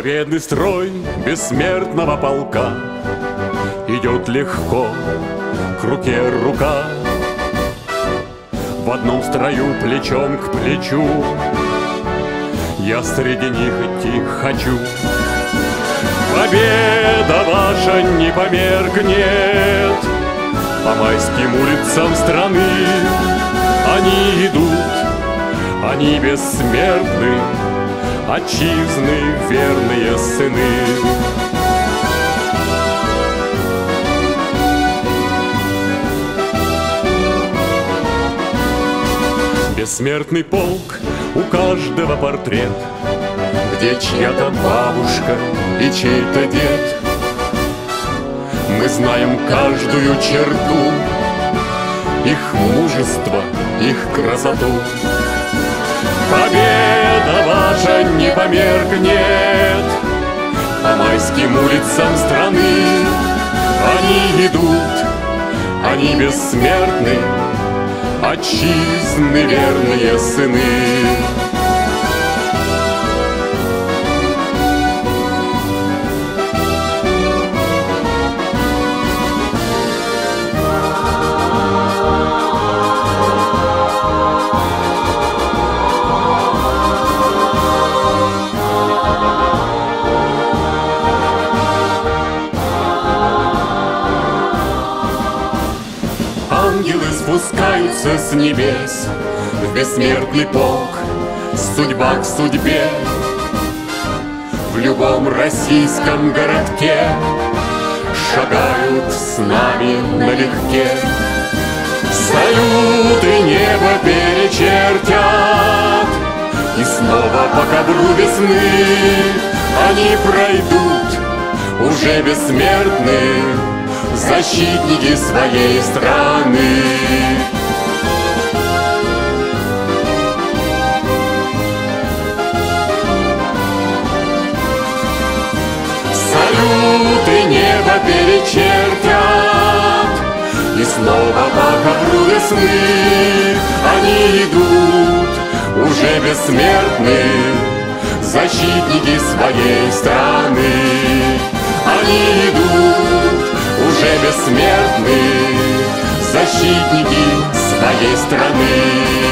Победный строй бессмертного полка идет легко, к руке рука. В одном строю плечом к плечу я среди них идти хочу. Победа ваша не померкнет по майским улицам страны. Они идут, они бессмертны, отчизны верные сыны. Бессмертный полк, у каждого портрет, где чья-то бабушка и чей-то дед. Мы знаем каждую черту, их мужество, их красоту. Победа ваша не померкнет по майским улицам страны. Они идут, они бессмертны, отчизны верные сыны. Ангелы спускаются с небес в бессмертный полк, судьба к судьбе. В любом российском городке шагают с нами налегке. Салюты небо перечертят, и снова по ковру весны они пройдут, уже бессмертные, защитники своей страны. Салюты небо перечертят, и снова по ковру весны они идут, уже бессмертные, защитники своей страны. Они идут, уже бессмертны, защитники своей страны.